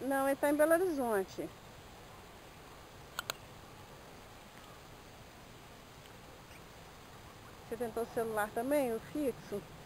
Não, ele tá em Belo Horizonte. Você tentou o celular também, o fixo?